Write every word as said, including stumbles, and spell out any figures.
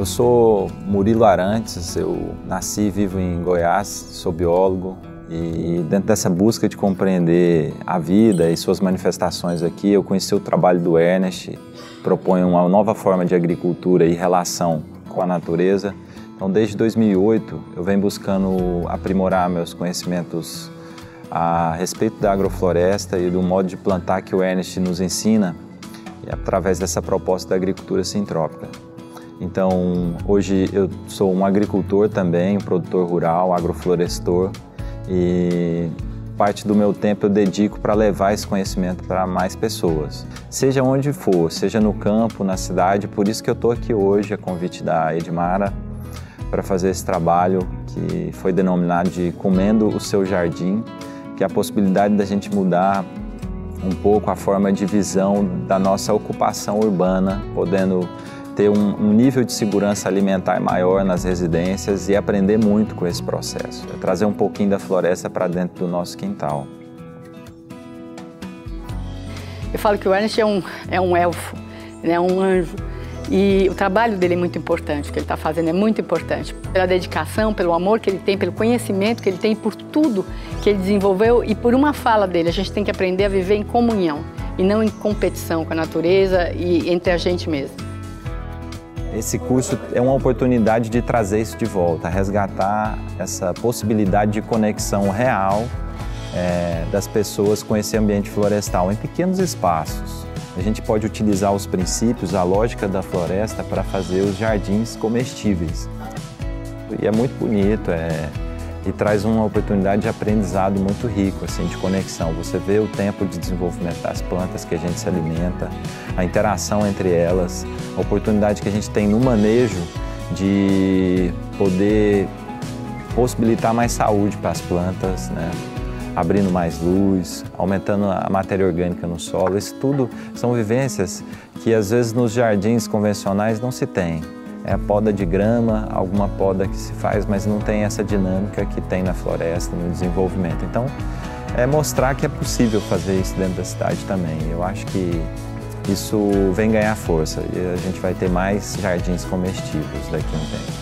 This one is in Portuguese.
Eu sou Murilo Arantes, eu nasci e vivo em Goiás, sou biólogo e dentro dessa busca de compreender a vida e suas manifestações aqui, eu conheci o trabalho do Ernest, propõe uma nova forma de agricultura e relação com a natureza. Então, desde dois mil e oito, eu venho buscando aprimorar meus conhecimentos a respeito da agrofloresta e do modo de plantar que o Ernest nos ensina, e através dessa proposta da agricultura sintrópica. Então, hoje eu sou um agricultor também, um produtor rural, agroflorestor, e parte do meu tempo eu dedico para levar esse conhecimento para mais pessoas. Seja onde for, seja no campo, na cidade, por isso que eu estou aqui hoje, a convite da Edmara, para fazer esse trabalho que foi denominado de Comendo o Seu Jardim, que é a possibilidade da gente mudar um pouco a forma de visão da nossa ocupação urbana, podendo ter um, um nível de segurança alimentar maior nas residências e aprender muito com esse processo. É trazer um pouquinho da floresta para dentro do nosso quintal. Eu falo que o Ernest é um, é um elfo, né, um anjo. E o trabalho dele é muito importante, o que ele está fazendo é muito importante. Pela dedicação, pelo amor que ele tem, pelo conhecimento que ele tem, por tudo que ele desenvolveu e por uma fala dele. A gente tem que aprender a viver em comunhão e não em competição com a natureza e entre a gente mesmo. Esse curso é uma oportunidade de trazer isso de volta, resgatar essa possibilidade de conexão real é, das pessoas com esse ambiente florestal em pequenos espaços. A gente pode utilizar os princípios, a lógica da floresta para fazer os jardins comestíveis. E é muito bonito, é, e traz uma oportunidade de aprendizado muito rico, assim, de conexão. Você vê o tempo de desenvolvimento das plantas que a gente se alimenta, a interação entre elas, a oportunidade que a gente tem no manejo de poder possibilitar mais saúde para as plantas, né? Abrindo mais luz, aumentando a matéria orgânica no solo. Isso tudo são vivências que às vezes nos jardins convencionais não se tem. É a poda de grama, alguma poda que se faz, mas não tem essa dinâmica que tem na floresta, no desenvolvimento. Então, é mostrar que é possível fazer isso dentro da cidade também. Eu acho que isso vem ganhar força e a gente vai ter mais jardins comestíveis daqui a um tempo.